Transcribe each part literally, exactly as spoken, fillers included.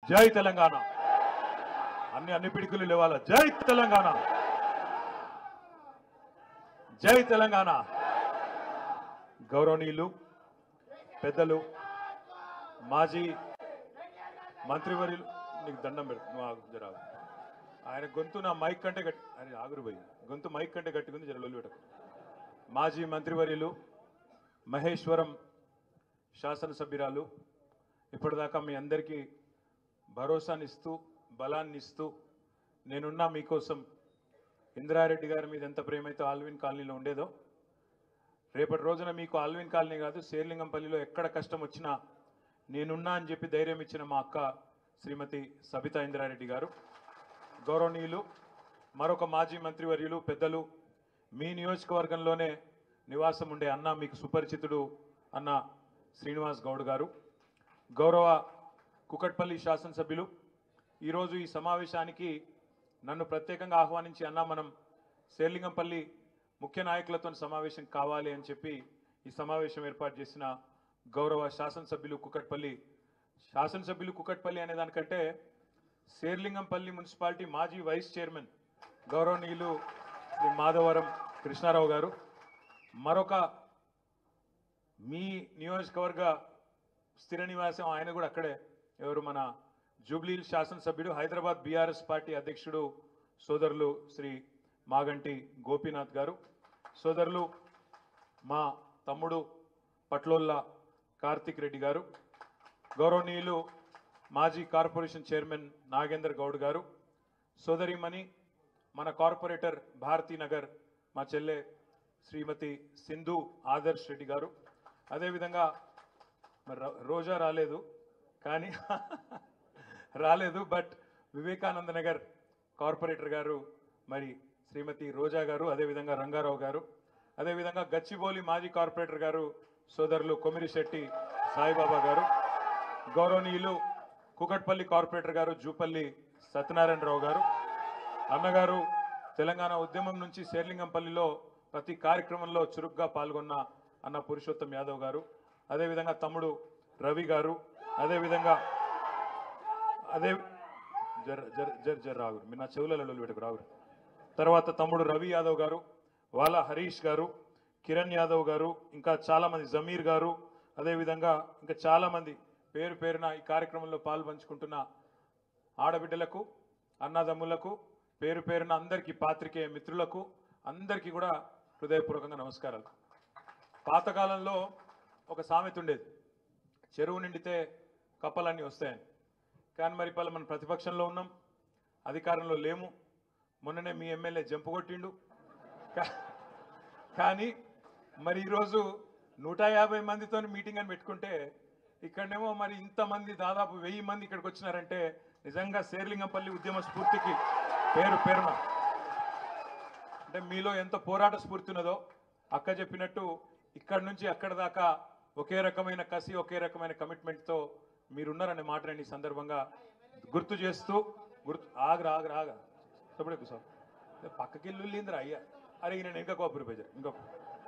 జై తెలంగాణ అన్ని అన్ని పిడికిలు లేవాల జై తెలంగాణ జై తెలంగాణ గౌరవనీయులు పెద్దలు మాజీ మంత్రివర్యులు నీకు దండం పెడుతున్నా ఆయన గొంతు నా మైక్ కంటే గట్టి అని ఆగురుపోయి గొంతు మైక్ కంటే గట్టిగుంది జర లొల్లి పెట్టకు మాజీ మంత్రివర్యులు మహేశ్వరం శాసనసభ్యురాలు ఇప్పటిదాకా మీ అందరికీ భరోసానిస్తూ బలాన్ని ఇస్తూ నేనున్నా మీకోసం ఇంద్రారెడ్డి గారి మీద ఎంత ప్రేమైతే ఆల్విన్ కాలనీలో ఉండేదో రేపటి రోజున మీకు ఆల్విన్ కాలనీ కాదు శేర్లింగంపల్లిలో ఎక్కడ కష్టం వచ్చినా నేనున్నా అని చెప్పి ధైర్యం ఇచ్చిన మా అక్క శ్రీమతి సబితా ఇంద్రారెడ్డి గారు గౌరవనీయులు మరొక మాజీ మంత్రివర్యులు పెద్దలు మీ నియోజకవర్గంలోనే నివాసం ఉండే అన్న మీకు సుపరిచితుడు అన్న శ్రీనివాస్ గౌడ్ గారు గౌరవ కుకట్పల్లి శాసనసభ్యులు ఈరోజు ఈ సమావేశానికి నన్ను ప్రత్యేకంగా ఆహ్వానించి అన్న మనం శేర్లింగంపల్లి ముఖ్య నాయకులతో సమావేశం కావాలి అని చెప్పి ఈ సమావేశం ఏర్పాటు చేసిన గౌరవ శాసనసభ్యులు కుకట్పల్లి శాసనసభ్యులు కుకట్పల్లి అనే దానికంటే శేర్లింగంపల్లి మున్సిపాలిటీ మాజీ వైస్ చైర్మన్ గౌరవనీయులు శ్రీ మాధవరం కృష్ణారావు గారు మరొక మీ నియోజకవర్గ స్థిర నివాసం ఆయన కూడా అక్కడే ఎవరు మన జూబ్లీ శాసనసభ్యుడు హైదరాబాద్ బీఆర్ఎస్ పార్టీ అధ్యక్షుడు సోదరులు శ్రీ మాగంటి గోపీనాథ్ గారు సోదరులు మా తమ్ముడు పట్లోల్ల కార్తిక్ రెడ్డి గారు గౌరవనీయులు మాజీ కార్పొరేషన్ చైర్మన్ నాగేందర్ గౌడ్ గారు సోదరిమణి మన కార్పొరేటర్ భారతీనగర్ మా చెల్లె శ్రీమతి సింధు ఆదర్శ్ రెడ్డి గారు అదేవిధంగా మరి రోజా రాలేదు కానీ రాలేదు బట్ వివేకానంద నగర్ కార్పొరేటర్ గారు మరి శ్రీమతి రోజా గారు అదేవిధంగా రంగారావు గారు అదేవిధంగా గచ్చిబౌలి మాజీ కార్పొరేటర్ గారు సోదరులు కొమిరిశెట్టి సాయిబాబా గారు గౌరవనీయులు కుకట్పల్లి కార్పొరేటర్ గారు జూపల్లి సత్యనారాయణరావు గారు అన్నగారు తెలంగాణ ఉద్యమం నుంచి శేర్లింగంపల్లిలో ప్రతి కార్యక్రమంలో చురుగ్గా పాల్గొన్న అన్న పురుషోత్తం యాదవ్ గారు అదేవిధంగా తమ్ముడు రవి గారు అదేవిధంగా అదే జర్ జర్ జర్ జర్ రాగురు మీరు నా చెవులలో పెట్టుకు రాగురు తర్వాత తమ్ముడు రవి యాదవ్ గారు వాళ్ళ హరీష్ గారు కిరణ్ యాదవ్ గారు ఇంకా చాలామంది జమీర్ గారు అదేవిధంగా ఇంకా చాలామంది పేరు పేరున ఈ కార్యక్రమంలో పాల్పంచుకుంటున్న ఆడబిడ్డలకు అన్నదమ్ములకు పేరు పేరున అందరికీ పాత్రికేయ మిత్రులకు అందరికీ కూడా హృదయపూర్వకంగా నమస్కారాలు పాతకాలంలో ఒక సామెత ఉండేది చెరువు నిండితే కప్పలన్నీ వస్తాయని కానీ మరి ఇప్పుడు మనం ప్రతిపక్షంలో ఉన్నాం అధికారంలో లేము మొన్ననే మీ ఎమ్మెల్యే జంపు కొట్టిండు కానీ మరి ఈరోజు నూట యాభై మందితో మీటింగ్ అని పెట్టుకుంటే ఇక్కడనేమో మరి ఇంతమంది దాదాపు వెయ్యి మంది ఇక్కడికి వచ్చినారంటే నిజంగా శేర్లింగంపల్లి ఉద్యమ స్ఫూర్తికి పేరు పేరున అంటే మీలో ఎంత పోరాట స్ఫూర్తి ఉన్నదో అక్క చెప్పినట్టు ఇక్కడ నుంచి అక్కడ దాకా ఒకే రకమైన కసి ఒకే రకమైన కమిట్మెంట్తో మీరున్నారనే మాట నేను ఈ సందర్భంగా గుర్తు చేస్తూ గుర్తు ఆగరా ఆగరా ఆగ చెప్పడే సార్ పక్కకి వెళ్ళిందిరా అయ్యా అరే నేను ఇంకొక అప్పుడు పేజర్ ఇంకొక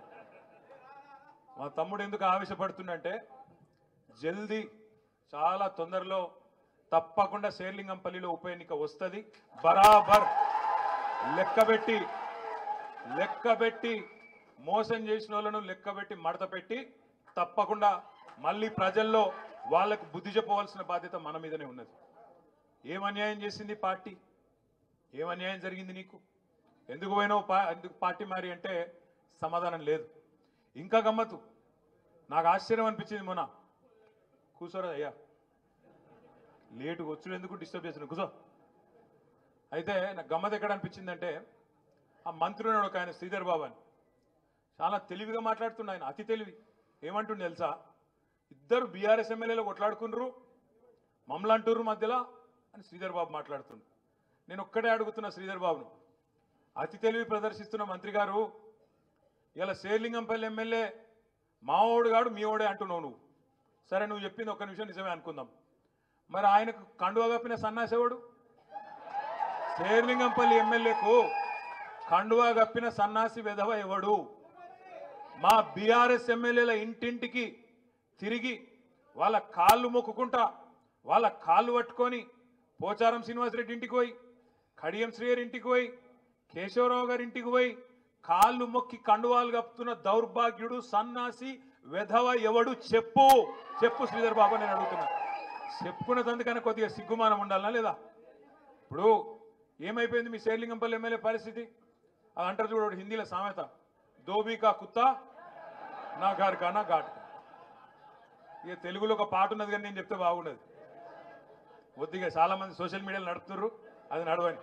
మా తమ్ముడు ఎందుకు ఆవేశపడుతుందంటే జల్దీ చాలా తొందరలో తప్పకుండా శేర్లింగంపల్లిలో ఉప ఎన్నిక వస్తుంది బరాబర్ లెక్కబెట్టి లెక్కబెట్టి మోసం చేసిన వాళ్ళను లెక్కబెట్టి మడత పెట్టి తప్పకుండా మళ్ళీ ప్రజల్లో వాళ్ళకు బుద్ధి చెప్పవలసిన బాధ్యత మన మీదనే ఉన్నది ఏం అన్యాయం చేసింది పార్టీ ఏం అన్యాయం జరిగింది నీకు ఎందుకు పోయినావు పా ఎందుకు పార్టీ మారి అంటే సమాధానం లేదు ఇంకా గమ్మత్తు నాకు ఆశ్చర్యం అనిపించింది మొన్న కూర్చోరా అయ్యా లేటు వచ్చుడు ఎందుకు డిస్టర్బ్ చేసిన కూర్చో అయితే నాకు గమ్మత్ ఎక్కడ అనిపించిందంటే ఆ మంత్రి ఉన్నాడు ఒక ఆయన శ్రీధర్ బాబు అని చాలా తెలివిగా మాట్లాడుతున్నా ఆయన అతి తెలివి ఏమంటుండే తెలుసా ఇద్దరు బీఆర్ఎస్ ఎమ్మెల్యేలు కొట్లాడుకున్నారు మమ్మల్ని అంటుర్రు మధ్యలో అని శ్రీధర్ బాబు మాట్లాడుతుండ్రు నేను ఒక్కడే అడుగుతున్నా శ్రీధర్ బాబును అతి తెలివి ప్రదర్శిస్తున్న మంత్రి గారు ఇలా శేర్లింగంపల్లి ఎమ్మెల్యే మావోడు గాడు మీ ఓడే అంటున్నావు నువ్వు సరే నువ్వు చెప్పింది ఒక్క నిమిషం నిజమే అనుకుందాం మరి ఆయనకు కండువా కప్పిన సన్నాసేవాడు శేర్లింగంపల్లి ఎమ్మెల్యేకు కండువా కప్పిన సన్నాసి వెధవ ఎవడు మా బీఆర్ఎస్ ఎమ్మెల్యేల ఇంటింటికి తిరిగి వాళ్ళ కాళ్ళు మొక్కుకుంటా వాళ్ళ కాళ్ళు పట్టుకొని పోచారం శ్రీనివాసరెడ్డి ఇంటికి పోయి, కడియం శ్రీయర్ ఇంటికి పోయి, కేశవరావు గారి ఇంటికి పోయి కాళ్ళు మొక్కి కండువాలు కప్పుతున్న దౌర్భాగ్యుడు సన్నాసి వెధవ ఎవడు చెప్పు చెప్పు శ్రీధర్ బాబు నేను అడుగుతున్నా. చెప్పుకున్న తందుకన్నా కొద్దిగా సిగ్గుమానం ఉండాలనా లేదా? ఇప్పుడు ఏమైపోయింది మీ శేర్లింగంపల్లి ఎమ్మెల్యే పరిస్థితి? అది అంటారు చూడు హిందీలో సామెత, దోబీకా కుత్తా నా గారు కానా ఘాట్. ఇక తెలుగులో ఒక పాట ఉన్నది కానీ నేను చెప్తే బాగుండదు. కొద్దిగా చాలా మంది సోషల్ మీడియాలో నడుపుతుర్రు, అది నడవని.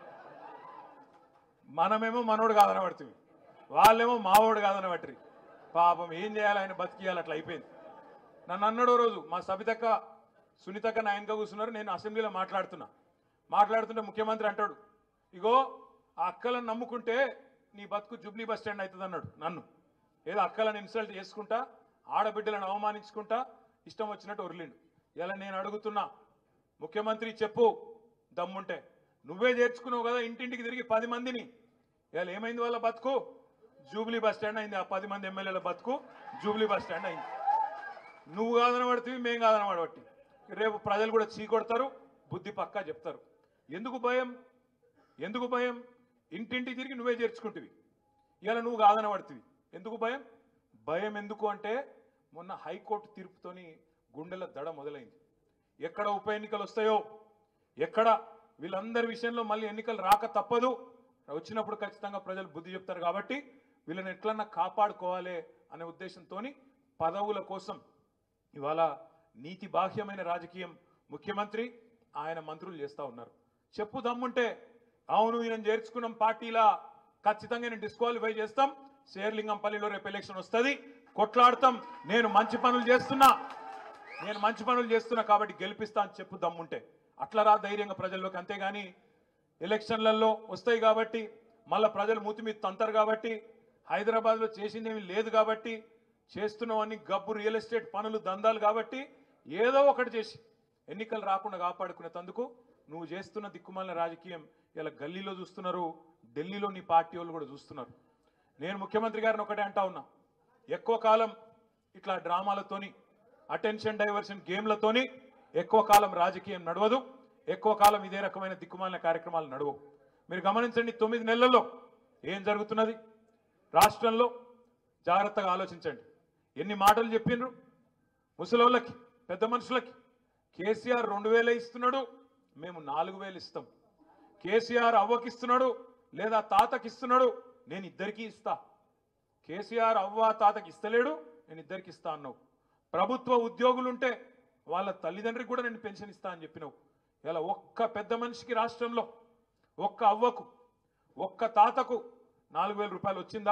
మనమేమో మనోడు కాదని పడుతుంది, వాళ్ళేమో మావోడు కాదని పట్టిరి. పాపం ఏం చేయాలి, ఆయన బతికియాలి, అట్లా అయిపోయింది. నన్ను అన్నాడో రోజు మా సబితక్క సునీతక్క నాయనక కూర్చున్నారు, నేను అసెంబ్లీలో మాట్లాడుతున్నా. మాట్లాడుతుంటే ముఖ్యమంత్రి అంటాడు, ఇగో ఆ అక్కలను నమ్ముకుంటే నీ బతుకు జూబ్లీ బస్ స్టాండ్ అవుతుంది అన్నాడు. నన్ను ఏదో అక్కలను ఇన్సల్ట్ చేసుకుంటా, ఆడబిడ్డలను అవమానించుకుంటా ఇష్టం వచ్చినట్టు ఒరిలిండు. ఇలా నేను అడుగుతున్నా, ముఖ్యమంత్రి చెప్పు దమ్ముంటే, నువ్వే చేర్చుకున్నావు కదా ఇంటింటికి తిరిగి పది మందిని, ఇలా ఏమైంది వాళ్ళ బతుకు? జూబ్లీ బస్ స్టాండ్ అయింది. ఆ పది మంది ఎమ్మెల్యేల బతుకు జూబ్లీ బస్ స్టాండ్ అయింది. నువ్వు కాదనబడుతుంది, మేము కాదనబడబట్టి రేపు ప్రజలు కూడా చీకొడతారు, బుద్ధి పక్కా చెప్తారు. ఎందుకు భయం? ఎందుకు భయం? ఇంటింటికి తిరిగి నువ్వే చేర్చుకుంటువి, ఇలా నువ్వు కాదనబడుతుంది. ఎందుకు భయం? భయం ఎందుకు అంటే మొన్న హైకోర్టు తీర్పుతోని గుండెల దడ మొదలైంది. ఎక్కడ ఉప ఎన్నికలు వస్తాయో, ఎక్కడ వీళ్ళందరి విషయంలో మళ్ళీ ఎన్నికలు రాక తప్పదు, వచ్చినప్పుడు ఖచ్చితంగా ప్రజలు బుద్ధి చెప్తారు. కాబట్టి వీళ్ళని ఎట్లన్నా కాపాడుకోవాలి అనే ఉద్దేశంతో పదవుల కోసం ఇవాళ నీతి బాహ్యమైన రాజకీయం ముఖ్యమంత్రి ఆయన మంత్రులు చేస్తూ ఉన్నారు. చెప్పు దమ్ముంటే, అవును ఈయన చేర్చుకున్నాం పార్టీలా, ఖచ్చితంగా నేను డిస్క్వాలిఫై చేస్తాం, శేర్లింగంపల్లిలో రేపు ఎలక్షన్ వస్తుంది, కొట్లాడతాం, నేను మంచి పనులు చేస్తున్నా నేను మంచి పనులు చేస్తున్నా కాబట్టి గెలిపిస్తా అని చెప్పు దమ్ముంటే. అట్లా రా ధైర్యంగా ప్రజల్లోకి. అంతేగాని ఎలక్షన్లలో వస్తాయి కాబట్టి మళ్ళీ ప్రజలు మూతి మీద తంతారు కాబట్టి, హైదరాబాద్లో చేసిందేమీ లేదు కాబట్టి, చేస్తున్నవన్నీ గబ్బు రియల్ ఎస్టేట్ పనులు దందాలు కాబట్టి ఏదో ఒకటి చేసి ఎన్నికలు రాకుండా కాపాడుకునేందుకు నువ్వు చేస్తున్న దిక్కుమాలిన రాజకీయం ఇలా గల్లీలో చూస్తున్నారు, ఢిల్లీలో నీ పార్టీ వాళ్ళు కూడా చూస్తున్నారు. నేను ముఖ్యమంత్రి గారిని ఒకటే అంటా ఉన్నా, ఎక్కువ కాలం ఇట్లా డ్రామాలతోని అటెన్షన్ డైవర్షన్ గేమ్లతోని ఎక్కువ కాలం రాజకీయం నడవదు, ఎక్కువ కాలం ఇదే రకమైన దిక్కుమాలిన కార్యక్రమాలు నడవవు. మీరు గమనించండి, తొమ్మిది నెలల్లో ఏం జరుగుతున్నది రాష్ట్రంలో జాగ్రత్తగా ఆలోచించండి. ఎన్ని మాటలు చెప్పిండ్రు ముసలోళ్ళకి, పెద్ద మనుషులకి. కేసీఆర్ రెండు వేలే ఇస్తున్నాడు, మేము నాలుగు వేలు ఇస్తాం. కేసీఆర్ అవ్వకి ఇస్తున్నాడు లేదా తాతకి ఇస్తున్నాడు, నేను ఇద్దరికీ ఇస్తా. కేసీఆర్ అవ్వ తాతకి ఇస్తలేడు, నేను ఇద్దరికి ఇస్తా అన్నావు. ప్రభుత్వ ఉద్యోగులుంటే వాళ్ళ తల్లిదండ్రికి కూడా నేను పెన్షన్ ఇస్తా అని చెప్పినావు. ఇలా ఒక్క పెద్ద మనిషికి రాష్ట్రంలో, ఒక్క అవ్వకు, ఒక్క తాతకు నాలుగు వేల రూపాయలు వచ్చిందా?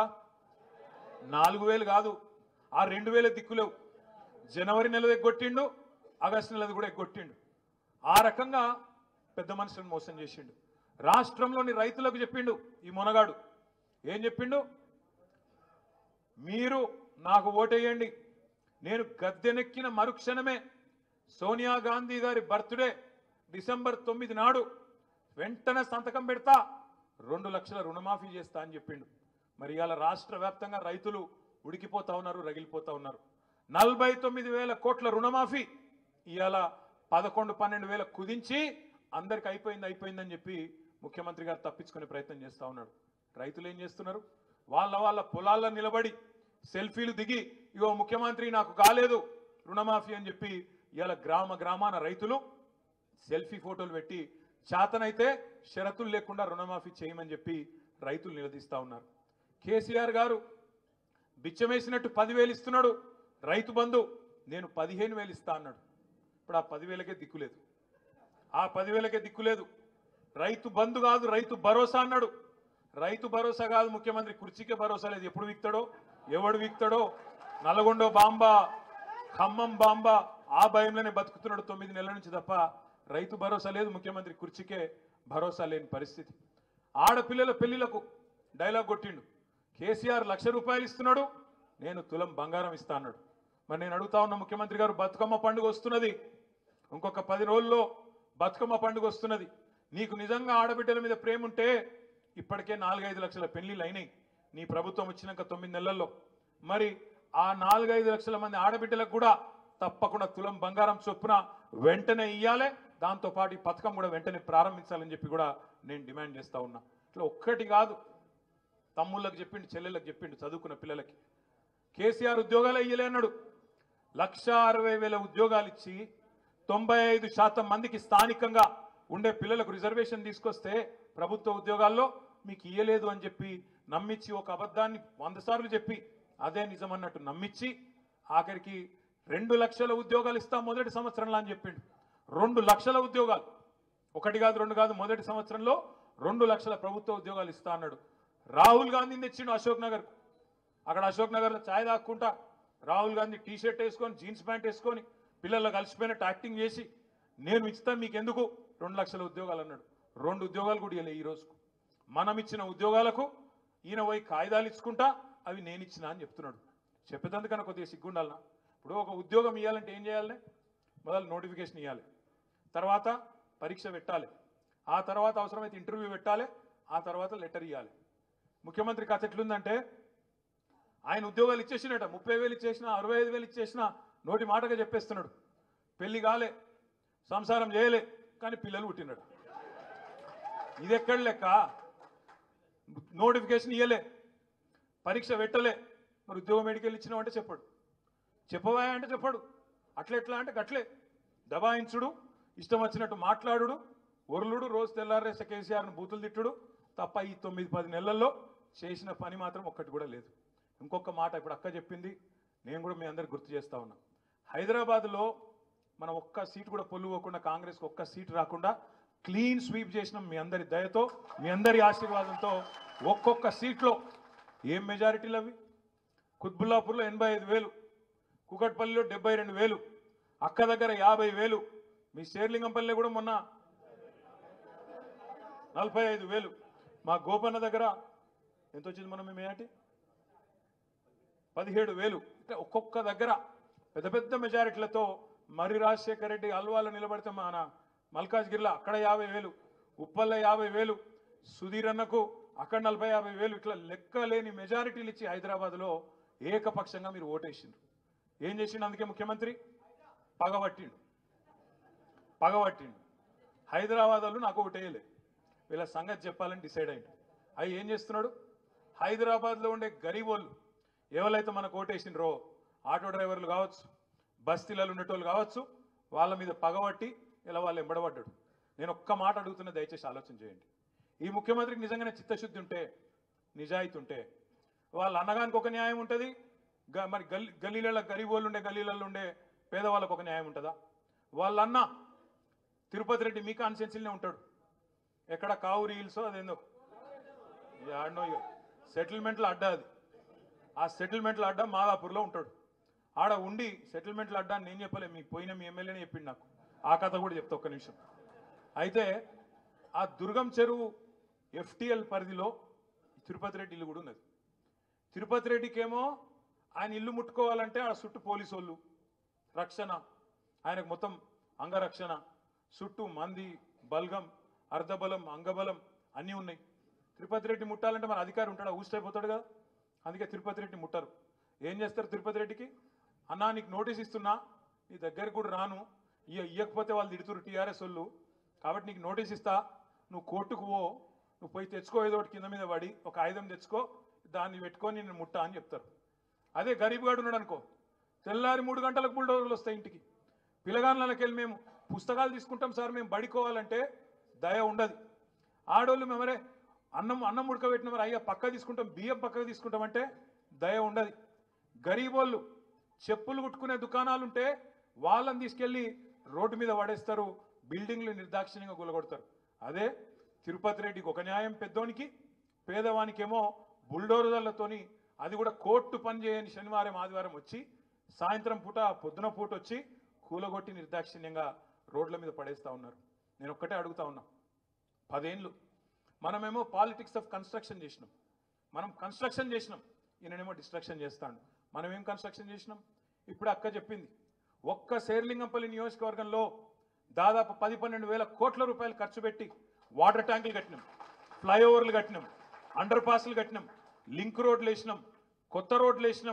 నాలుగు వేలు కాదు, ఆ రెండు వేల దిక్కులేవు. జనవరి నెలది ఎగ్గొట్టిండు, ఆగస్టు నెలది కూడా ఎగ్గొట్టిండు. ఆ రకంగా పెద్ద మనుషులను మోసం చేసిండు. రాష్ట్రంలోని రైతులకు చెప్పిండు ఈ మొనగాడు. ఏం చెప్పిండు? మీరు నాకు ఓటేయండి, నేను గద్దెనెక్కిన మరుక్షణమే సోనియా గాంధీ గారి బర్త్డే డిసెంబర్ తొమ్మిది నాడు వెంటనే సంతకం పెడతా, రెండు లక్షల రుణమాఫీ చేస్తా అని చెప్పిండు. మరి ఇవాళ రాష్ట్ర వ్యాప్తంగా రైతులు ఉడికిపోతా ఉన్నారు, రగిలిపోతా ఉన్నారు. నలభై తొమ్మిది వేల కోట్ల రుణమాఫీ ఇవాళ పదకొండు పన్నెండు వేల కుదించి అందరికి అయిపోయింది అయిపోయిందని చెప్పి ముఖ్యమంత్రి గారు తప్పించుకునే ప్రయత్నం చేస్తూ ఉన్నాడు. రైతులు ఏం చేస్తున్నారు? వాళ్ళ వాళ్ళ పొలాల్లో నిలబడి సెల్ఫీలు దిగి, ఇగో ముఖ్యమంత్రి నాకు కాలేదు రుణమాఫీ అని చెప్పి ఇవాళ గ్రామ గ్రామాన రైతులు సెల్ఫీ ఫోటోలు పెట్టి చేతనైతే షరతులు లేకుండా రుణమాఫీ చేయమని చెప్పి రైతులు నిలదీస్తూ ఉన్నారు. కేసీఆర్ గారు బిచ్చమేసినట్టు పదివేలు ఇస్తున్నాడు, రైతు బంధు నేను పదిహేను వేలు ఇస్తా అన్నాడు. ఇప్పుడు ఆ పదివేలకే దిక్కులేదు, ఆ పదివేలకే దిక్కులేదు. రైతు బంధు కాదు రైతు భరోసా అన్నాడు. రైతు భరోసా కాదు, ముఖ్యమంత్రి కుర్చీకే భరోసా లేదు. ఎప్పుడు వీక్తాడో, ఎవడు వీక్తాడో, నల్గొండ బాంబా, ఖమ్మం బాంబా, ఆ భయంలోనే బతుకుతున్నాడు తొమ్మిది నెలల నుంచి తప్ప రైతు భరోసా లేదు. ముఖ్యమంత్రి కుర్చీకే భరోసా లేని పరిస్థితి. ఆడపిల్లల పెళ్లిలకు డైలాగ్ కొట్టిండు. కేసీఆర్ లక్ష రూపాయలు ఇస్తున్నాడు, నేను తులం బంగారం ఇస్తా అన్నాడు. మరి నేను అడుగుతా ఉన్న ముఖ్యమంత్రి గారు, బతుకమ్మ పండుగ వస్తున్నది, ఇంకొక పది రోజుల్లో బతుకమ్మ పండుగ వస్తున్నది. నీకు నిజంగా ఆడబిడ్డల మీద ప్రేమ ఉంటే ఇప్పటికే నాలుగైదు లక్షల పెళ్లిళ్ళు అయినాయి నీ ప్రభుత్వం వచ్చినాక తొమ్మిది నెలల్లో. మరి ఆ నాలుగైదు లక్షల మంది ఆడబిడ్డలకు కూడా తప్పకుండా తులం బంగారం చొప్పున వెంటనే ఇయ్యాలి. దాంతోపాటు ఈ పథకం కూడా వెంటనే ప్రారంభించాలని చెప్పి కూడా నేను డిమాండ్ చేస్తా ఉన్నా. ఇట్లా ఒక్కటి కాదు, తమ్ముళ్ళకి చెప్పిండు, చెల్లెళ్ళకి చెప్పిండు, చదువుకున్న పిల్లలకి. కేసీఆర్ ఉద్యోగాలు ఇయ్యలే అన్నాడు. లక్ష అరవై వేల ఉద్యోగాలు ఇచ్చి తొంభై ఐదు శాతం మందికి స్థానికంగా ఉండే పిల్లలకు రిజర్వేషన్ తీసుకొస్తే ప్రభుత్వ ఉద్యోగాల్లో మీకు ఇయ్యలేదు అని చెప్పి నమ్మించి ఒక అబద్ధాన్ని వంద సార్లు చెప్పి అదే నిజమన్నట్టు నమ్మించి ఆఖరికి రెండు లక్షల ఉద్యోగాలు ఇస్తాం మొదటి సంవత్సరంలో అని చెప్పిండు. రెండు లక్షల ఉద్యోగాలు, ఒకటి కాదు రెండు కాదు, మొదటి సంవత్సరంలో రెండు లక్షల ప్రభుత్వ ఉద్యోగాలు ఇస్తా అన్నాడు. రాహుల్ గాంధీని తెచ్చిండు అశోక్ నగర్. అక్కడ అశోక్ నగర్లో ఛాయ్ తాక్కుంటా రాహుల్ గాంధీ టీ షర్ట్ వేసుకొని జీన్స్ ప్యాంట్ వేసుకొని పిల్లల్లో కలిసిపోయినట్టు యాక్టింగ్ చేసి నేను ఇస్తాను మీకు ఎందుకు రెండు లక్షల ఉద్యోగాలు అన్నాడు. రెండు ఉద్యోగాలు కూడా ఇవ్వలే. ఈ రోజుకు మనం ఇచ్చిన ఉద్యోగాలకు ఈయన పోయి కాగితాలు ఇచ్చుకుంటా అవి నేను ఇచ్చినా అని చెప్తున్నాడు. చెప్పేదందుకన్నా కొద్దిగా సిగ్గుండాలనా? ఇప్పుడు ఒక ఉద్యోగం ఇవ్వాలంటే ఏం చేయాలి? మొదలు నోటిఫికేషన్ ఇవ్వాలి, తర్వాత పరీక్ష పెట్టాలి, ఆ తర్వాత అవసరమైతే ఇంటర్వ్యూ పెట్టాలి, ఆ తర్వాత లెటర్ ఇవ్వాలి. ముఖ్యమంత్రి కథ ఎట్లుందంటే ఆయన ఉద్యోగాలు ఇచ్చేసినట, ముప్పై వేలు ఇచ్చేసినా అరవై ఐదు వేలు ఇచ్చేసినా నోటి మాటగా చెప్పేస్తున్నాడు. పెళ్లి కాలే, సంసారం చేయలే, కానీ పిల్లలు పుట్టినాడు. ఇది ఎక్కడ లెక్క? నోటిఫికేషన్ ఇవ్వలే, పరీక్ష పెట్టలే, మరి ఉద్యోగం ఎడికెళ్ళి ఇచ్చినావు అంటే చెప్పాడు, చెప్పవా అంటే చెప్పాడు, అట్లా ఎట్లా అంటే గట్లే దబాయించుడు, ఇష్టం వచ్చినట్టు మాట్లాడుడు, ఒరులుడు, రోజు తెల్లారేస కేసీఆర్ను బూతులు తిట్టుడు తప్ప ఈ తొమ్మిది పది నెలల్లో చేసిన పని మాత్రం ఒక్కటి కూడా లేదు. ఇంకొక మాట ఇప్పుడు అక్క చెప్పింది, నేను కూడా మీ అందరికి గుర్తు చేస్తా ఉన్నా. హైదరాబాద్లో మనం ఒక్క సీటు కూడా పొల్లుకోకుండా, కాంగ్రెస్కి ఒక్క సీటు రాకుండా క్లీన్ స్వీప్ చేసినాం. మీ అందరి దయతో, మీ అందరి ఆశీర్వాదంతో ఒక్కొక్క సీట్లో ఏం మెజారిటీలు అవి? కుత్బుల్లాపూర్లో ఎనభై ఐదు వేలు, కుకట్పల్లిలో డెబ్బై రెండు వేలు, అక్క దగ్గర యాభై వేలు, మీ శేర్లింగంపల్లిలో కూడా మొన్న నలభై ఐదు వేలు, మా గోపన్న దగ్గర ఎంత వచ్చింది మనం మేటి పదిహేడు వేలు. ఇట్లా ఒక్కొక్క దగ్గర పెద్ద పెద్ద మెజారిటీలతో మరి రాజశేఖర రెడ్డి అల్వాలో నిలబడితే మన మల్కాజ్గిరిలో అక్కడ యాభై వేలు, ఉప్పల్లో యాభై వేలు, సుధీర్ అన్నకు అక్కడ నలభై యాభై వేలు, ఇట్లా లెక్కలేని మెజారిటీలు ఇచ్చి హైదరాబాద్లో ఏకపక్షంగా మీరు ఓటేసిండ్రు. ఏం చేసిండు? అందుకే ముఖ్యమంత్రి పగబట్టిండు పగబట్టిండు హైదరాబాద్ వాళ్ళు నాకు ఓటేయలే, వీళ్ళ సంగతి చెప్పాలని డిసైడ్ అయింది. అవి ఏం చేస్తున్నాడు? హైదరాబాద్లో ఉండే గరీబోళ్ళు ఎవరైతే మనకు ఓటేసిండ్రో, ఆటో డ్రైవర్లు కావచ్చు, బస్తీలలో ఉండేటోళ్ళు కావచ్చు, వాళ్ళ మీద పగబట్టి ఇలా వాళ్ళు ఎంబడబడ్డాడు. నేను ఒక్క మాట అడుగుతున్నా, దయచేసి ఆలోచన చేయండి. ఈ ముఖ్యమంత్రికి నిజంగానే చిత్తశుద్ధి ఉంటే, నిజాయితీ ఉంటే, వాళ్ళ అన్నగానికి ఒక న్యాయం ఉంటుంది, మరి గల్లీ గల్లీలలో గరీబోళ్ళు ఉండే గల్లీలలో ఉండే పేదవాళ్ళకు ఒక న్యాయం ఉంటుందా? వాళ్ళ అన్న తిరుపతి రెడ్డి మీ కాన్స్టిట్యున్సీలోనే ఉంటాడు, ఎక్కడ కావురి హిల్స్ అదేందో ఆడనో సెటిల్మెంట్లో అడ్డా, అది ఆ సెటిల్మెంట్లో అడ్డా మాదాపూర్లో ఉంటాడు. ఆడ ఉండి సెటిల్మెంట్లో అడ్డా నేను చెప్పలే, మీ పోయిన మీ ఎమ్మెల్యేనే చెప్పిండు నాకు. ఆ కథ కూడా చెప్తా ఒక్క నిమిషం. అయితే ఆ దుర్గం చెరువు ఎఫ్టిఎల్ పరిధిలో తిరుపతి రెడ్డి ఇల్లు కూడా ఉన్నది. తిరుపతి రెడ్డికేమో ఆయన ఇల్లు ముట్టుకోవాలంటే ఆ చుట్టూ పోలీసు వాళ్ళు రక్షణ, ఆయనకు మొత్తం అంగరక్షణ, చుట్టూ మంది బల్గం, అర్ధబలం, అంగబలం అన్నీ ఉన్నాయి. తిరుపతి రెడ్డి ముట్టాలంటే మన అధికారి ఉంటాడా? ఊసిపోతాడు కదా. అందుకే తిరుపతి రెడ్డి ముట్టరు. ఏం చేస్తారు తిరుపతి రెడ్డికి? అన్నా నీకు నోటీస్ ఇస్తున్నా, నీ దగ్గరికి కూడా రాను, ఇయ్య ఇయ్యకపోతే వాళ్ళు తిడుతురు టీఆర్ఎస్ వాళ్ళు, కాబట్టి నీకు నోటీస్ ఇస్తా, నువ్వు కోర్టుకు పో, నువ్వు పోయి తెచ్చుకో, ఏదో ఒకటి కింద మీద పడి ఒక ఆయుధం తెచ్చుకో, దాన్ని పెట్టుకొని నేను ముట్టా అని చెప్తారు. అదే గరీబ్ గాడు ఉన్నాడు అనుకో, తెల్లారి మూడు గంటలకు బుల్డోజర్లు వస్తాయి ఇంటికి. పిల్లగాళ్ళకి వెళ్ళి మేము పుస్తకాలు తీసుకుంటాం సార్, మేము బడికోవాలంటే దయ ఉండదు. ఆడోళ్ళు మేమరే అన్నం అన్నం ఉడకబెట్టిన మరి అయ్యా పక్క తీసుకుంటాం, బియ్యం పక్కకు తీసుకుంటామంటే దయ ఉండదు. గరీబోళ్ళు చెప్పులు కుట్టుకునే దుకాణాలుంటే వాళ్ళని తీసుకెళ్ళి రోడ్డు మీద పడేస్తారు, బిల్డింగ్లు నిర్దాక్షిణ్యంగా కూలగొడతారు. అదే తిరుపతి రెడ్డికి ఒక న్యాయం పెద్దోనికి, పేదవానికేమో బుల్డోజర్లతోని, అది కూడా కోర్టు పని చేయని శనివారం ఆదివారం వచ్చి సాయంత్రం పూట పొద్దున పూట వచ్చి కూలగొట్టి నిర్దాక్షిణ్యంగా రోడ్ల మీద పడేస్తూ ఉన్నారు. నేను ఒక్కటే అడుగుతా ఉన్నా, పదేళ్ళు మనమేమో పాలిటిక్స్ ఆఫ్ కన్స్ట్రక్షన్ చేసినాం, మనం కన్స్ట్రక్షన్ చేసినాం, ఈయననేమో డిస్ట్రక్షన్ చేస్తాడు. మనం ఏం కన్స్ట్రక్షన్ చేసినాం? ఇప్పుడు అక్క చెప్పింది, ఒక్క శేర్లింగంపల్లి నియోజకవర్గంలో దాదాపు పది పన్నెండు వేల కోట్ల రూపాయలు ఖర్చు పెట్టి వాటర్ ట్యాంకులు కట్టినాం, ఫ్లైఓవర్లు కట్టినాం, అండర్ పాస్లు కట్టినాం, లింక్ రోడ్లు వేసినాం, కొత్త రోడ్లు వేసినాం,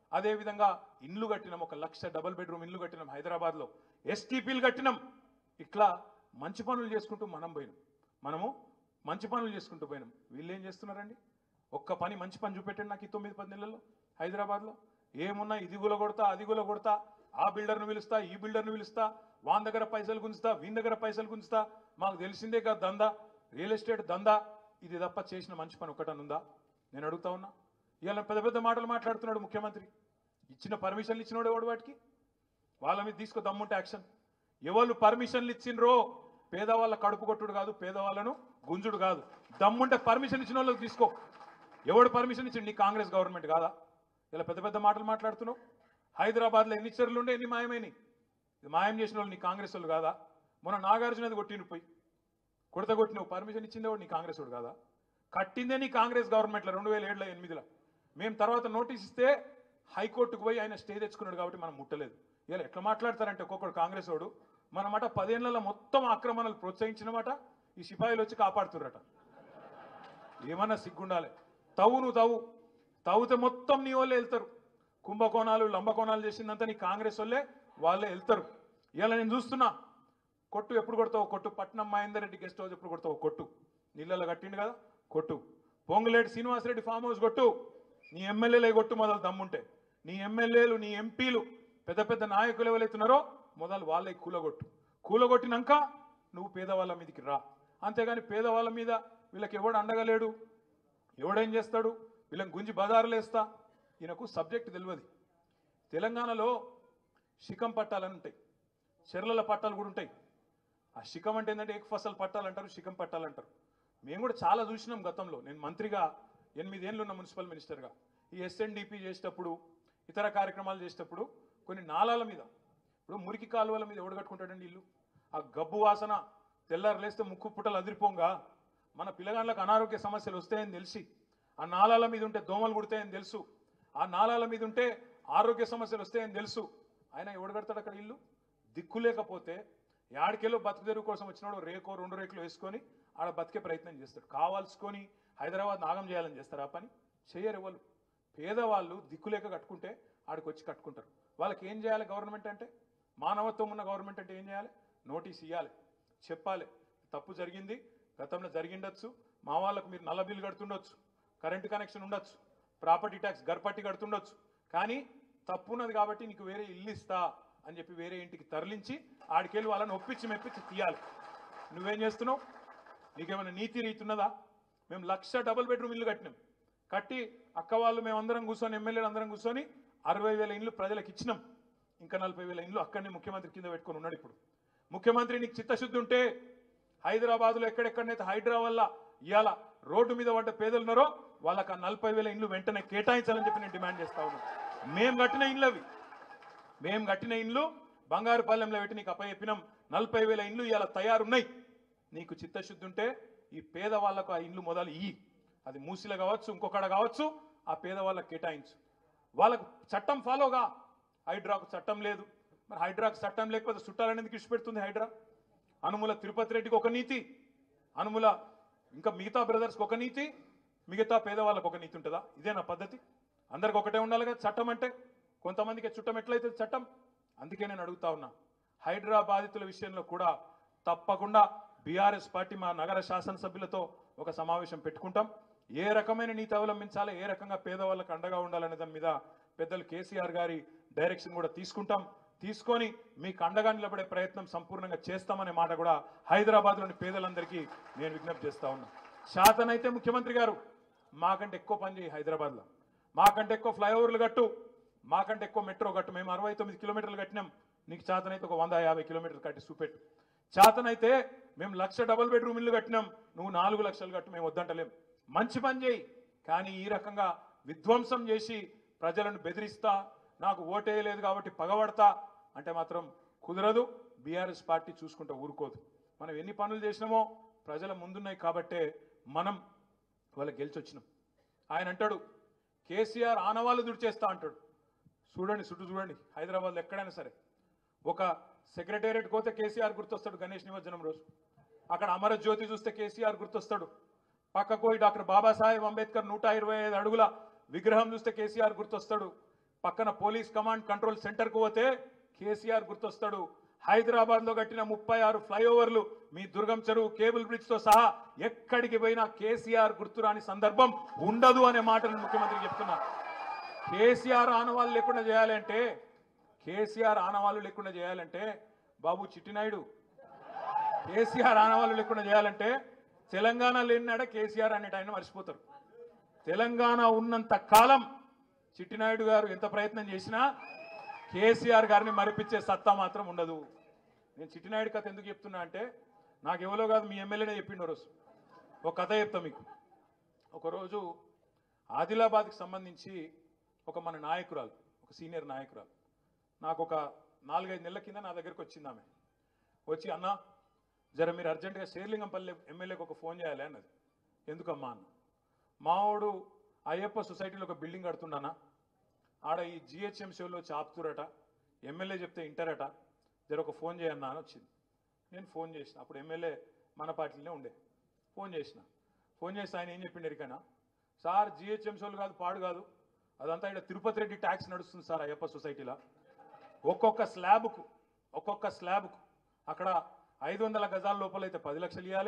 అదేవిధంగా ఇండ్లు కట్టినాం, ఒక లక్ష డబుల్ బెడ్రూమ్ ఇండ్లు కట్టినాం హైదరాబాద్లో, ఎస్టీపీలు కట్టినాం. ఇట్లా మంచి పనులు చేసుకుంటూ మనం పోయినాం, మనము మంచి పనులు చేసుకుంటూ పోయినాం. వీళ్ళు ఏం చేస్తున్నారండి? ఒక్క పని మంచి పని చూపెట్టండి నాకు ఈ తొమ్మిది పది నెలల్లో హైదరాబాద్లో. ఏమున్నా ఇది గుల కొడతా అది గుల కొడతా, ఆ బిల్డర్ను పిలుస్తా ఈ బిల్డర్ను పిలుస్తా, వాని దగ్గర పైసలు గుంజుతా వీని దగ్గర పైసలు గుంజుతా, మాకు తెలిసిందే కదా దందా, రియల్ ఎస్టేట్ దందా, ఇది తప్ప చేసిన మంచి పని ఒక్కటనుందా? నేను అడుగుతా ఉన్నా. ఇవాళ పెద్ద పెద్ద మాటలు మాట్లాడుతున్నాడు ముఖ్యమంత్రి. ఇచ్చిన పర్మిషన్లు ఇచ్చినోడు ఎవడు వాటికి? వాళ్ళ మీద తీసుకో దమ్ముంటే యాక్షన్. ఎవరు పర్మిషన్లు ఇచ్చిండ్రో పేదవాళ్ళ కడుపు కొట్టుడు కాదు, పేదవాళ్ళను గుంజుడు కాదు. దమ్ముంటే పర్మిషన్ ఇచ్చిన వాళ్ళకి తీసుకో. ఎవడు పర్మిషన్ ఇచ్చిండు? నీ కాంగ్రెస్ గవర్నమెంట్ కాదా? ఇలా పెద్ద పెద్ద మాటలు మాట్లాడుతున్నావు. హైదరాబాద్లో ఎన్ని చెరువులు ఉండే, ఎన్ని మాయమైనవి? ఇది మాయం చేసిన వాళ్ళు నీ కాంగ్రెస్ వాళ్ళు కాదా? మొన్న నాగార్జునది కొట్టిండు పోయి, కొడత కొట్టినవు, పర్మిషన్ ఇచ్చిందేవాడు నీ కాంగ్రెస్ వాడు కాదా? కట్టిందే నీ కాంగ్రెస్ గవర్నమెంట్లో రెండు వేల ఏడులో ఎనిమిదిలో. మేము తర్వాత నోటీస్ ఇస్తే హైకోర్టుకు పోయి ఆయన స్టే తెచ్చుకున్నాడు కాబట్టి మనం ముట్టలేదు. ఇలా ఎట్లా మాట్లాడతారంటే ఒక్కొక్కడు కాంగ్రెస్ వాడు, మన మాట పదేళ్లలో మొత్తం ఆక్రమణలు ప్రోత్సహించినమాట ఈ సిపాయిలు వచ్చి కాపాడుతుర్రట. ఏమన్నా సిగ్గుండాలి. తవ్వు నువ్వు తవ్వు, తవ్వుతే మొత్తం నీ వాళ్ళే వెళ్తారు. కుంభకోణాలు లంబకోణాలు చేసిందంతా నీ కాంగ్రెస్ వాళ్ళే వాళ్ళే వెళ్తారు. ఇలా నేను చూస్తున్నా. కొట్టు ఎప్పుడు కొడతావు? కొట్టు. పట్నం మహేందర్ రెడ్డి గెస్ట్ హౌస్ ఎప్పుడు కొడతావు? కొట్టు. నీళ్ళలో కట్టిండు కదా, కొట్టు. పొంగులేటి శ్రీనివాసరెడ్డి ఫామ్ హౌస్ కొట్టు. నీ ఎమ్మెల్యేలే కొట్టు మొదలు దమ్ముంటే. నీ ఎమ్మెల్యేలు నీ ఎంపీలు పెద్ద పెద్ద నాయకులు ఎవరైతున్నారో మొదలు వాళ్ళే కూలగొట్టు. కూలగొట్టినాక నువ్వు పేదవాళ్ళ మీదకి రా. అంతేగాని పేదవాళ్ళ మీద వీళ్ళకి ఎవడు అండగలేడు, ఎవడేం చేస్తాడు, వీళ్ళని గుంజి బజారులు వేస్తా. ఈయనకు సబ్జెక్ట్ తెలియదు. తెలంగాణలో శిఖం పట్టాలని ఉంటాయి, చెర్లల పట్టాలు కూడా ఉంటాయి. ఆ శిఖం అంటే ఏంటంటే ఏక ఫసల్ పట్టాలు అంటారు, శిఖం పట్టాలు అంటారు. మేము కూడా చాలా చూసినాం గతంలో. నేను మంత్రిగా ఎనిమిదేళ్ళు ఉన్న మున్సిపల్ మినిస్టర్గా ఈ ఎస్ఎన్డిపి చేసేటప్పుడు, ఇతర కార్యక్రమాలు చేసేటప్పుడు కొన్ని నాలాల మీద, ఇప్పుడు మురికి కాలువల మీద ఎవడు కట్టుకుంటాడండి ఇల్లు? ఆ గబ్బు వాసన తెల్లారు లేస్తే ముక్కు పుట్టలు అదిరిపోంగా మన పిల్లగాళ్ళకు అనారోగ్య సమస్యలు వస్తాయని తెలిసి, ఆ నాలాల మీద ఉంటే దోమలు కుడతాయని తెలుసు, ఆ నాలాల మీద ఉంటే ఆరోగ్య సమస్యలు వస్తాయని తెలుసు. ఆయన ఎవడు కడతాడు అక్కడ ఇల్లు? దిక్కు లేకపోతే యాడికెళ్ళో బతుకు తెరువు కోసం వచ్చినాడు రేకో రెండు రేకులు వేసుకొని ఆడ బతికే ప్రయత్నం చేస్తాడు. కావాల్సుకొని హైదరాబాద్ నాగం చేయాలని చేస్తారు. ఆ పని చేయరు ఎవరు. పేదవాళ్ళు దిక్కులేక కట్టుకుంటే ఆడికి వచ్చి కట్టుకుంటారు. వాళ్ళకి ఏం చేయాలి గవర్నమెంట్ అంటే? మానవత్వం ఉన్న గవర్నమెంట్ అంటే ఏం చేయాలి? నోటీస్ ఇవ్వాలి, చెప్పాలి తప్పు జరిగింది, గతంలో జరిగిండొచ్చు, మా వాళ్ళకు మీరు నల్ల బిల్లు కడుతుండొచ్చు, కరెంటు కనెక్షన్ ఉండొచ్చు, ప్రాపర్టీ ట్యాక్స్ గర్పట్టి కడుతుండొచ్చు, కానీ తప్పున్నది కాబట్టి నీకు వేరే ఇల్లు ఇస్తా అని చెప్పి వేరే ఇంటికి తరలించి ఆడికెళ్ళి వాళ్ళని ఒప్పించి మెప్పించి తీయాలి. నువ్వేం చేస్తున్నావు? నీకేమైనా నీతి రీతి ఉన్నదా? మేము లక్ష డబుల్ బెడ్రూమ్ ఇల్లు కట్టినాం. కట్టి అక్క వాళ్ళు మేమందరం కూర్చొని, ఎమ్మెల్యేలు అందరం కూర్చొని అరవై వేల ఇండ్లు ప్రజలకు ఇచ్చినాం. ఇంకా నలభై వేల ఇండ్లు అక్కడనే ముఖ్యమంత్రి కింద పెట్టుకొని ఉన్నాడు. ఇప్పుడు ముఖ్యమంత్రి నీకు చిత్తశుద్ధి ఉంటే హైదరాబాద్లో ఎక్కడెక్కడనైతే హైడ్రా వల్ల ఇవాళ రోడ్డు మీద పడ్డ పేదలు ఉన్నారో వాళ్ళకి ఆ నలభై వేల ఇండ్లు వెంటనే కేటాయించాలని చెప్పి నేను డిమాండ్ చేస్తా ఉన్నాను. మేము కట్టిన ఇండ్లు అవి, మేము కట్టిన ఇండ్లు బంగారుపాలెంలో పెట్టి నీకు అప్పచెప్పినాం. నలభై వేల ఇండ్లు ఇవాళ తయారున్నాయి. నీకు చిత్తశుద్ధి ఉంటే ఈ పేదవాళ్లకు ఆ ఇండ్లు మొదలు ఇయ్యి. అది మూసిలో కావచ్చు, ఇంకొకడ కావచ్చు, ఆ పేదవాళ్ళకి కేటాయించు. వాళ్ళకు చట్టం ఫాలోగా. హైడ్రాకు చట్టం లేదు. మరి హైడ్రాకు చట్టం లేకపోతే చుట్టాలని ఎందుకు ఇచ్చిపెడుతుంది హైడ్రా? అనుముల తిరుపతి రెడ్డికి ఒక నీతి, అనుముల ఇంకా మిగతా బ్రదర్స్కి ఒక నీతి, మిగతా పేదవాళ్ళకు ఒక నీతి ఉంటుందా? ఇదే నా పద్ధతి? అందరికి ఒకటే ఉండాలి కదా చట్టం అంటే. కొంతమందికి చుట్టం ఎట్లయితే చట్టం. అందుకే నేను అడుగుతా ఉన్నా, హైడ్రా బాధితుల విషయంలో కూడా తప్పకుండా బీఆర్ఎస్ పార్టీ మా నగర శాసనసభ్యులతో ఒక సమావేశం పెట్టుకుంటాం. ఏ రకమైన నీతి అవలంబించాలి, ఏ రకంగా పేదవాళ్ళకు అండగా ఉండాలనే దాని మీద పెద్దలు కేసీఆర్ గారి డైరెక్షన్ కూడా తీసుకుంటాం. తీసుకొని మీకు అండగా నిలబడే ప్రయత్నం సంపూర్ణంగా చేస్తామనే మాట కూడా హైదరాబాద్లోని పేదలందరికీ నేను విజ్ఞప్తి చేస్తా ఉన్నా. శాతనైతే ముఖ్యమంత్రి గారు మాకంటే ఎక్కువ పని చేయి హైదరాబాద్లో, మాకంటే ఎక్కువ ఫ్లైఓవర్లు కట్టు, మాకంటే ఎక్కువ మెట్రో కట్టు. మేము అరవై తొమ్మిది కిలోమీటర్లు కట్టినాం, నీకు చేతనైతే ఒక వంద యాభై కిలోమీటర్లు కట్టి చూపెట్టు. చేతనైతే మేము లక్ష డబుల్ బెడ్రూమ్ ఇల్లు కట్టినాం, నువ్వు నాలుగు లక్షలు కట్టు, మేము వద్దంటలేం. మంచి పని చేయి, కానీ ఈ రకంగా విధ్వంసం చేసి ప్రజలను బెదిరిస్తా, నాకు ఓటేయలేదు కాబట్టి పగబడతా అంటే మాత్రం కుదరదు. బీఆర్ఎస్ పార్టీ చూసుకుంటూ ఊరుకోదు. మనం ఎన్ని పనులు చేసినామో ప్రజల ముందున్నాయి కాబట్టే మనం వాళ్ళకి గెలిచి వచ్చినాం. ఆయన అంటాడు కేసీఆర్ ఆనవాళ్ళు దుడిచేస్తా అంటాడు. చూడండి, చుట్టూ చూడండి, హైదరాబాద్లో ఎక్కడైనా సరే ఒక సెక్రటేరియట్ పోతే కేసీఆర్ గుర్తొస్తాడు గణేష్ నిమజ్జనం రోజు. అక్కడ అమరజ్యోతి చూస్తే కేసీఆర్ గుర్తొస్తాడు. పక్కకు పోయి డాక్టర్ బాబాసాహెబ్ అంబేద్కర్ నూట ఇరవై ఐదు అడుగుల విగ్రహం చూస్తే కేసీఆర్ గుర్తొస్తాడు. పక్కన పోలీస్ కమాండ్ కంట్రోల్ సెంటర్కు పోతే కేసీఆర్ గుర్తొస్తాడు. హైదరాబాద్లో కట్టిన ముప్పై ఆరు ఫ్లైఓవర్లు మీ దుర్గం చెరువు కేబుల్ బ్రిడ్జ్తో సహా ఎక్కడికి పోయినా కేసీఆర్ గుర్తురాని సందర్భం ఉండదు అనే మాటను ముఖ్యమంత్రి చెప్తున్నా. కేసీఆర్ ఆనవాళ్ళు లేకుండా చేయాలంటే కేసీఆర్ ఆనవాళ్ళు లేకుండా చేయాలంటే బాబు చిట్టినాయుడు కేసీఆర్ ఆనవాళ్ళు లేకుండా చేయాలంటే తెలంగాణ లేనినాడ కేసీఆర్ అనేట ఆయన మర్చిపోతారు. తెలంగాణ ఉన్నంత కాలం చిట్టినాయుడు గారు ఎంత ప్రయత్నం చేసినా కేసీఆర్ గారిని మరిపించే సత్తా మాత్రం ఉండదు. నేను చిట్టినాయుడు కథ ఎందుకు చెప్తున్నా అంటే నాకు ఎవరో కాదు మీ ఎమ్మెల్యేనే చెప్పిండు. రోజు ఒక కథ చెప్తా మీకు. ఒకరోజు ఆదిలాబాద్కి సంబంధించి ఒక మన నాయకురాలు, ఒక సీనియర్ నాయకురాలు నాకు ఒక నాలుగైదు నెలల కింద నా దగ్గరికి వచ్చింది. ఆమె వచ్చి అన్న జర మీరు అర్జెంటుగా శేర్లింగంపల్లి ఎమ్మెల్యేకి ఒక ఫోన్ చేయాలి అన్నది. ఎందుకమ్మా అన్న, మావాడు అయ్యప్ప సొసైటీలో ఒక బిల్డింగ్ కడుతున్నానా, ఆడ ఈ జిహెచ్ఎంసీలో చాపుతురట, ఎమ్మెల్యే చెప్తే ఇంటరట, జర ఒక ఫోన్ చేయన్నా అని వచ్చింది. నేను ఫోన్ చేసిన. అప్పుడు ఎమ్మెల్యే మన పార్టీలోనే ఉండే. ఫోన్ చేసిన. ఫోన్ చేస్తే ఆయన ఏం చెప్పిండు ఎరికైనా, సార్ జిహెచ్ఎంసీలు కాదు పాడు కాదు, అదంతా ఇక్కడ తిరుపతి రెడ్డి ట్యాక్స్ నడుస్తుంది సార్ అయ్యప్ప సొసైటీలో. ఒక్కొక్క స్లాబ్కు ఒక్కొక్క స్లాబ్కు అక్కడ ఐదు వందల గజాల లోపల అయితే పది లక్షలు ఇవ్వాలి,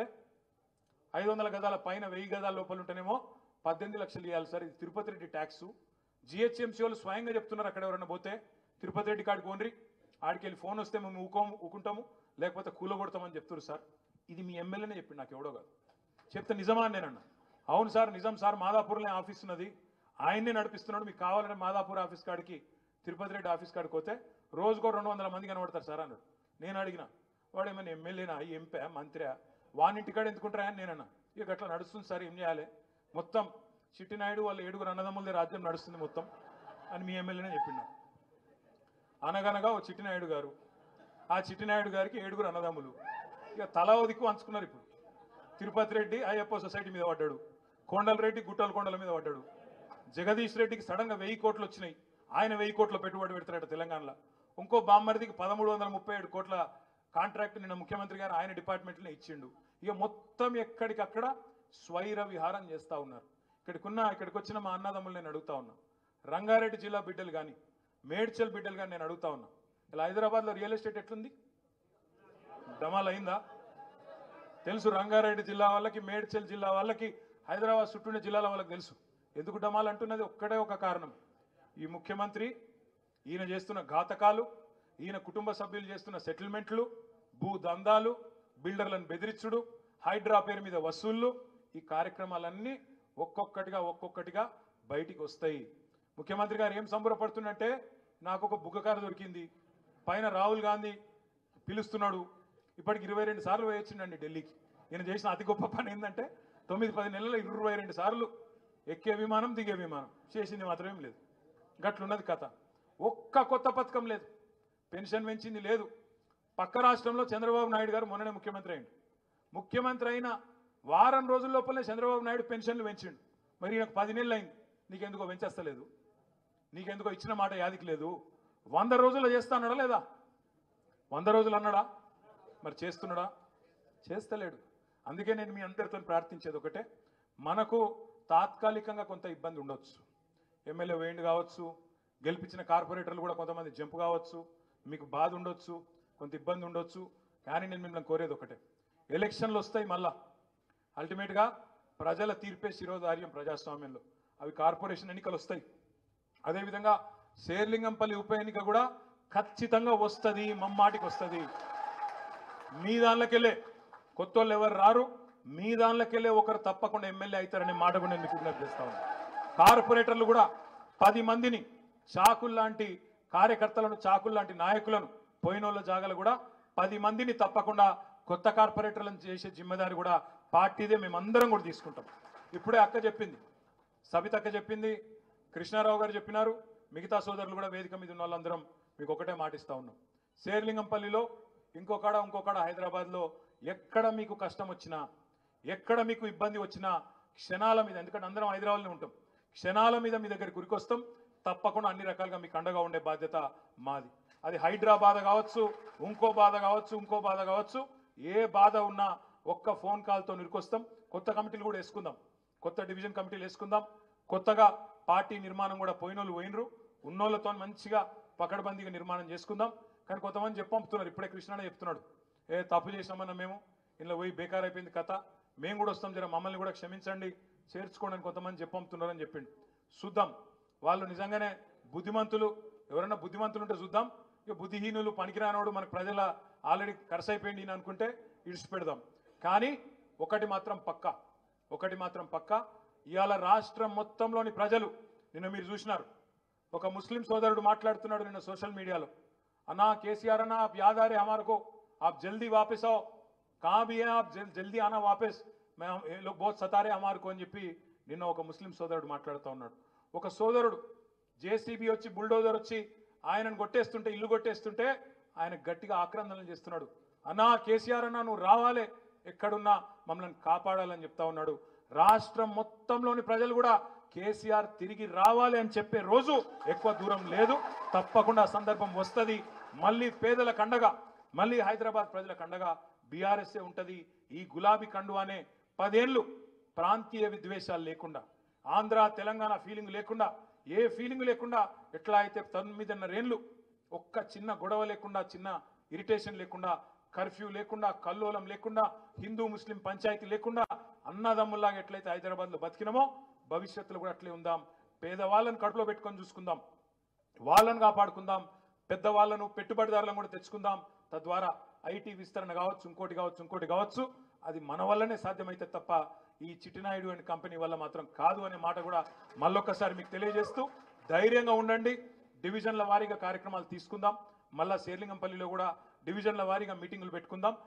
ఐదు వందల గజాల పైన వెయ్యి గజాల లోపల ఉంటేనేమో పద్దెనిమిది లక్షలు ఇవ్వాలి సార్. ఇది తిరుపతి రెడ్డి ట్యాక్స్. జిహెచ్ఎంసీ వాళ్ళు స్వయంగా చెప్తున్నారు, అక్కడ ఎవరైనా పోతే తిరుపతి రెడ్డి కాడికి ఓన్రి ఆడికి వెళ్ళి ఫోన్ వస్తే మేము ఊకోము ఊకుంటాము లేకపోతే కూలగొడతామని చెప్తున్నారు సార్. ఇది మీ ఎమ్మెల్యేనే చెప్పింది, నాకు ఎవడో కాదు. చెప్తే నిజమా అని నేనన్నా. అవును సార్ నిజం సార్, మాదాపూర్లో ఆఫీస్ ఉన్నది, ఆయన్నే నడిపిస్తున్నాడు, మీకు కావాలంటే మాదాపూర్ ఆఫీస్ కాడికి తిరుపతి రెడ్డి ఆఫీస్ కాడికి పోతే రోజుకో రెండు వందల మంది కనబడతారు సార్ అన్నాడు. నేను అడిగిన, వాడు ఏమైనా ఎమ్మెల్యేనా ఎంపీ మంత్రి వానింటికాడ ఎందుకుంటారా అని నేనన్నా. ఇక అట్లా నడుస్తుంది సార్, ఏం చేయాలి, మొత్తం చిట్టినాయుడు వాళ్ళ ఏడుగురు అన్నదమ్ములదే రాజ్యం నడుస్తుంది మొత్తం అని మీ ఎమ్మెల్యేనే చెప్పిండు. అనగనగా ఓ చిట్టినాయుడు గారు, ఆ చిట్టినాయుడు గారికి ఏడుగురు అన్నదమ్ములు, ఇక తలా దిక్కు అంచుకున్నారు. ఇప్పుడు తిరుపతి రెడ్డి అయ్యప్ప సొసైటీ మీద పడ్డాడు, కొండల రెడ్డి గుట్టల కొండల మీద పడ్డాడు, జగదీష్ రెడ్డికి సడన్గా వెయ్యి కోట్లు వచ్చినాయి, ఆయన వెయ్యి కోట్ల పెట్టుబడి పెడతారట తెలంగాణలో. ఇంకో బామ్మరిదికి పదమూడు వందల ముప్పై ఏడు కోట్ల కాంట్రాక్ట్ నిన్న ముఖ్యమంత్రి గారు ఆయన డిపార్ట్మెంట్లోనే ఇచ్చిండు. ఇక మొత్తం ఎక్కడికక్కడ స్వైర విహారం చేస్తూ ఉన్నారు. ఇక్కడికున్న ఇక్కడికి వచ్చిన మా అన్నదమ్ములు నేను అడుగుతా ఉన్నా, రంగారెడ్డి జిల్లా బిడ్డలు కానీ మేడ్చల్ బిడ్డలు కానీ నేను అడుగుతా ఉన్నా, ఇలా హైదరాబాద్లో రియల్ ఎస్టేట్ ఎట్లుంది, డమాల్ అయిందా? తెలుసు రంగారెడ్డి జిల్లా వాళ్ళకి, మేడ్చల్ జిల్లా వాళ్ళకి, హైదరాబాద్ చుట్టూనే జిల్లాల వాళ్ళకి తెలుసు. ఎందుకు డమాల్ అంటున్నది ఒక్కడే ఒక కారణం, ఈ ముఖ్యమంత్రి ఈయన చేస్తున్న ఘాతకాలు, ఈయన కుటుంబ సభ్యులు చేస్తున్న సెటిల్మెంట్లు, భూ దందాలు, బిల్డర్లను బెదిరించుడు, హైడ్రా పేరు మీద వసూళ్లు, ఈ కార్యక్రమాలన్నీ ఒక్కొక్కటిగా ఒక్కొక్కటిగా బయటికి వస్తాయి. ముఖ్యమంత్రి గారు ఏం సంబరపడుతున్నట్టే, నాకు ఒక బుగ్గకారు దొరికింది, పైన రాహుల్ గాంధీ పిలుస్తున్నాడు, ఇప్పటికి ఇరవై రెండు సార్లు వేయొచ్చిండండి ఢిల్లీకి. ఈయన చేసిన అతి గొప్ప పని ఏంటంటే తొమ్మిది పది నెలల ఇరవై రెండు సార్లు ఎక్కే విమానం దిగే విమానం, చేసింది మాత్రం ఏం లేదు. గట్లున్నది కథ. ఒక్క కొత్త పథకం లేదు, పెన్షన్ పెంచింది లేదు. పక్క రాష్ట్రంలో చంద్రబాబు నాయుడు గారు మొన్ననే ముఖ్యమంత్రి అయింది. ముఖ్యమంత్రి అయిన వారం రోజుల లోపలనే చంద్రబాబు నాయుడు పెన్షన్లు పెంచిండు. మరి నాకు పది నెలలు అయింది, నీకెందుకో పెంచేస్తలేదు, నీకెందుకో ఇచ్చిన మాట యాదికి లేదు. వంద రోజుల్లో చేస్తా అన్నాడా లేదా? వంద రోజులు అన్నాడా? మరి చేస్తున్నాడా? చేస్తలేడు. అందుకే నేను మీ అందరితో ప్రార్థించేది ఒకటే, మనకు తాత్కాలికంగా కొంత ఇబ్బంది ఉండొచ్చు, ఎమ్మెల్యే వేయండి కావచ్చు, గెలిపించిన కార్పొరేటర్లు కూడా కొంతమంది జంపు కావచ్చు, మీకు బాధ ఉండొచ్చు, కొంత ఇబ్బంది ఉండొచ్చు. కానీ నేను మిమ్మల్ని కోరేది ఒకటే, ఎలక్షన్లు వస్తాయి, మళ్ళా అల్టిమేట్గా ప్రజల తీర్పే శిరోధార్యం ప్రజాస్వామ్యంలో. అవి కార్పొరేషన్ ఎన్నికలు వస్తాయి, అదేవిధంగా శేర్లింగంపల్లి ఉప ఎన్నిక కూడా ఖచ్చితంగా వస్తుంది, మమ్మాటికి వస్తుంది. మీ దానిలోకెళ్ళే కొత్త వాళ్ళు ఎవరు రారు, మీ దానిలోకెళ్ళే ఒకరు తప్పకుండా ఎమ్మెల్యే అవుతారనే మాట కూడా నేను మీకు విజ్ఞప్తి చేస్తా ఉన్నాను. కార్పొరేటర్లు కూడా పది మందిని చాకుల్లాంటి కార్యకర్తలను, చాకుల్లాంటి నాయకులను, పోయినోళ్ళ జాగాలు కూడా పది మందిని తప్పకుండా కొత్త కార్పొరేటర్లను చేసే జిమ్మెదారి కూడా పార్టీదే, మేమందరం కూడా తీసుకుంటాం. ఇప్పుడే అక్క చెప్పింది, సబిత అక్క చెప్పింది, కృష్ణారావు గారు చెప్పినారు, మిగతా సోదరులు కూడా వేదిక మీద ఉన్న వాళ్ళందరం మీకు ఒకటే మాటిస్తా ఉన్నాం. శేర్లింగంపల్లిలో ఇంకొకడ ఇంకొకడ హైదరాబాద్లో ఎక్కడ మీకు కష్టం వచ్చినా, ఎక్కడ మీకు ఇబ్బంది వచ్చినా క్షణాల మీద, ఎందుకంటే అందరం హైదరాబాద్లో ఉంటాం, క్షణాల మీద మీ దగ్గరికి ఉరికొస్తాం. తప్పకుండా అన్ని రకాలుగా మీకు అండగా ఉండే బాధ్యత మాది. అది హైడ్రా బాధ కావచ్చు, ఇంకో బాధ కావచ్చు, ఇంకో బాధ కావచ్చు, ఏ బాధ ఉన్నా ఒక్క ఫోన్ కాల్తో నిరుకొస్తాం. కొత్త కమిటీలు కూడా వేసుకుందాం, కొత్త డివిజన్ కమిటీలు వేసుకుందాం. కొత్తగా పార్టీ నిర్మాణం కూడా పోయినోళ్ళు పోయినరు, ఉన్నోళ్ళతో మంచిగా పకడ్బందీగా నిర్మాణం చేసుకుందాం. కానీ కొంతమంది చెప్పి పంపుతున్నారు. ఇప్పుడే కృష్ణానే చెప్తున్నాడు, ఏ తప్పు చేసినామన్నా మేము ఇలా పోయి బేకార్ అయిపోయింది కథ, మేము కూడా వస్తాం, జర మమ్మల్ని కూడా క్షమించండి చేర్చుకోండి అని కొంతమంది చెప్పి పంపుతున్నారని చెప్పిండు. చూద్దాం వాళ్ళు నిజంగానే బుద్ధిమంతులు, ఎవరైనా బుద్ధిమంతులు ఉంటే చూద్దాం. ఇక బుద్ధిహీనులు పనికిరానోడు మనకు ప్రజల ఆల్రెడీ ఖర్చు అయిపోయింది అని అనుకుంటే ఇడిచిపెడదాం. కానీ ఒకటి మాత్రం పక్క, ఒకటి మాత్రం పక్క, ఇవాళ రాష్ట్రం మొత్తంలోని ప్రజలు, నిన్న మీరు చూసినారు ఒక ముస్లిం సోదరుడు మాట్లాడుతున్నాడు నిన్న సోషల్ మీడియాలో, అన్నా కేసీఆర్ అన్నా आप याद आ रहे हमारे को, आप जल्दी वापस आओ, कहाँ भी हैं आप, जल्दी आना वापस, मैं ये लोग बहुत सता रहे हमारे को అని చెప్పి నిన్న ఒక ముస్లిం సోదరుడు మాట్లాడుతూ ఉన్నాడు. ఒక సోదరుడు జేసీబీ వచ్చి బుల్డోజర్ వచ్చి ఆయనను కొట్టేస్తుంటే, ఇల్లు కొట్టేస్తుంటే ఆయన గట్టిగా ఆక్రందనలు చేస్తున్నాడు. అన్నా కేసీఆర్ అన్నా నువ్వు రావాలే, ఎక్కడున్నా మమ్మల్ని కాపాడాలని చెప్తా ఉన్నాడు. రాష్ట్రం మొత్తంలోని ప్రజలు కూడా కేసీఆర్ తిరిగి రావాలి అని చెప్పే రోజు ఎక్కువ దూరం లేదు. తప్పకుండా సందర్భం వస్తుంది. మళ్ళీ పేదల కండగా, మళ్ళీ హైదరాబాద్ ప్రజల కండగా బీఆర్ఎస్ఏ ఉంటుంది. ఈ గులాబీ కండువానే పదేళ్లు ప్రాంతీయ విద్వేషాలు లేకుండా, ఆంధ్ర తెలంగాణ ఫీలింగ్ లేకుండా, ఏ ఫీలింగ్ లేకుండా, ఎట్లా అయితే తొమ్మిదిన్నరేళ్ళు ఒక్క చిన్న గొడవ లేకుండా, చిన్న ఇరిటేషన్ లేకుండా, కర్ఫ్యూ లేకుండా, కల్లోలం లేకుండా, హిందూ ముస్లిం పంచాయతీ లేకుండా అన్నదమ్ముల్లాగా ఎట్లయితే హైదరాబాద్లో బతికినామో భవిష్యత్తులో కూడా అట్లే ఉందాం. పేదవాళ్ళని కడుపులో పెట్టుకొని చూసుకుందాం, వాళ్ళని కాపాడుకుందాం, పెద్దవాళ్ళను పెట్టుబడిదారులను కూడా తెచ్చుకుందాం. తద్వారా ఐటీ విస్తరణ కావచ్చు, ఇంకోటి కావచ్చు, ఇంకోటి కావచ్చు, అది మన వల్లనే సాధ్యమైతే తప్ప ఈ చిట్టినాయుడు అండ్ కంపెనీ వల్ల మాత్రం కాదు అనే మాట కూడా మళ్ళొక్కసారి మీకు తెలియజేస్తూ ధైర్యంగా ఉండండి. డివిజన్ల వారీగా కార్యక్రమాలు తీసుకుందాం. మళ్ళా శేర్లింగంపల్లిలో కూడా డివిజన్ల వారీగా మీటింగులు పెట్టుకుందాం.